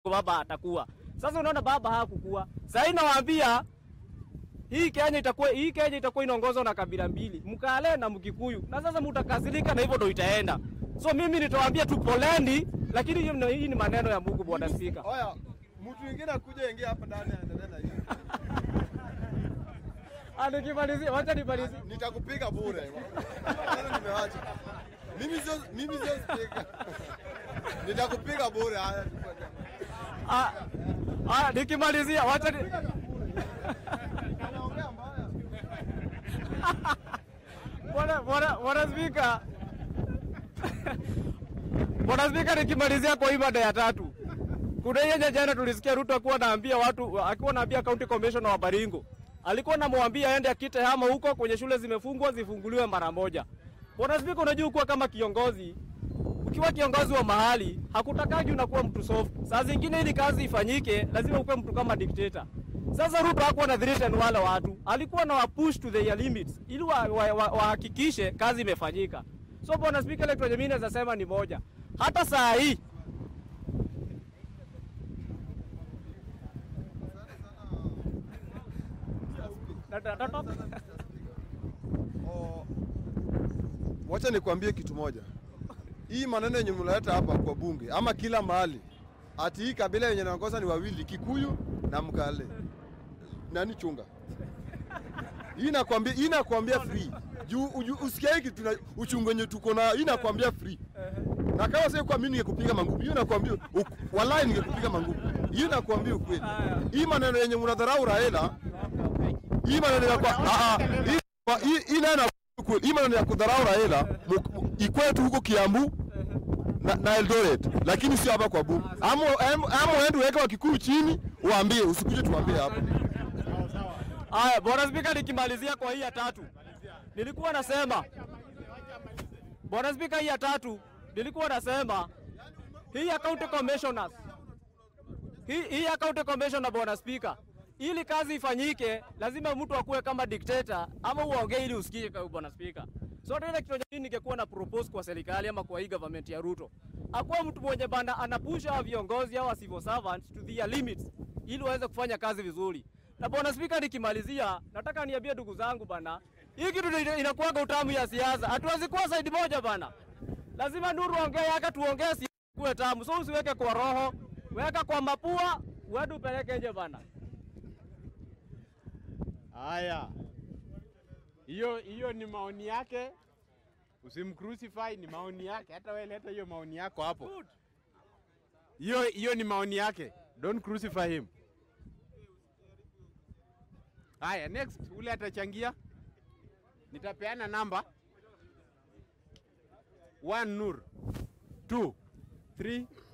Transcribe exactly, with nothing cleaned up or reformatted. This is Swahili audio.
baba atakuwa. Sasa unaona baba hakukua. Sasa nawaambia hii Kenya itakuwa hii Kenya itakuwa inaongozwa na kabila mbili, Mkale na Mkikuyu. Na sasa mtakasirika na hivyo ndio itaenda. So mimi nitawaambia tu poleni, lakini hiyo hii ni maneno ya Mungu bwana Speaker. Oya, mtu mwingine akuja ingia hapa ndani aendelee na hiyo. Alikimalizia, wacha nimalizie. Nitakupiga bure. Sasa nimewacha. Mimi sio mimi sio speaker. Nitakupiga bure haya. Ah, ah nikimalizia, wacha ni Anaongea mbaya. Bwana bwana bwana Speaker. Bwana Speaker, nikimalizia kwa hii mada ya tatu. Kuna yeye jana tulisikia Ruto akiwa anaambia watu, akiwa anaambia county commissioner wa Baringo. Alikuwa anamwambia aende akite hama huko kwenye shule zimefungwa zifunguliwe mara moja. Bwana Speaker, unajua kuwa kama kiongozi, ukiwa kiongozi wa mahali, hakutakaji unakuwa mtu soft. Saa zingine ili kazi ifanyike, lazima ukuwe mtu kama dictator. Sasa Ruto hakuwa na threaten wale watu. Alikuwa na push to their limits ili wahakikishe wa, wa, wa kazi imefanyika. So Bwana Speaker, ile kitu mimi naweza sema ni moja. Hata saa hii Oh, wacha nikwambie kitu moja. Hii maneno yenye mnaleta hapa kwa bunge ama kila mahali, ati hii kabila yenye naongoza ni wawili, Kikuyu na Mkale. Nani chunga? Hii nakwambia, hii nakwambia free. Juu usikia hiki tuna uchungu wenye tuko na, hii nakwambia free. Na kama sasa kwa mimi ningekupiga mangumu, hii nakwambia wallahi ningekupiga mangumu. Hii nakwambia ukweli. Hii maneno yenye mnadharau Raila, hii maneno ya kwa a a hii hii nani hii maneno ya kudharau Raila ikwetu huko Kiambu na, na Eldoret, lakini sio hapa kwa bunge. Amo amo ende weka Wakikuyu chini uambie, usikuje tuambie hapa. Haya, Bwana Speaker, nikimalizia kwa hii ya tatu. Nilikuwa nasema Bwana Speaker, hii ya tatu nilikuwa nasema hii ya county commissioners. Hii hii ya county commissioner Bwana Speaker, ili kazi ifanyike lazima mtu akuwe kama dictator ama uongee ili usikie kwa Bwana Speaker. So tena kitu nyingine ningekuwa na propose kwa serikali ama kwa hii government ya Ruto, akuwa mtu mwenye banda anapusha viongozi au civil servants to their limits ili waweze kufanya kazi vizuri. Na Bwana Speaker, nikimalizia nataka niambie ndugu zangu bana, hii kitu inakuwa utamu ya siasa. Hatuwezi kuwa side moja bana. Lazima Nuru ongea yake tuongee siasa kuwe tamu. So usiweke kwa roho, weka kwa mapua, uende upeleke nje bana. Haya. Hiyo hiyo ni maoni yake. Usimcrucify, ni maoni yake. Hata wewe leta hiyo maoni yako hapo. Hiyo hiyo ni maoni yake. Don't crucify him. Haya, next ule atachangia. Nitapeana namba. One Nur. Two. Three.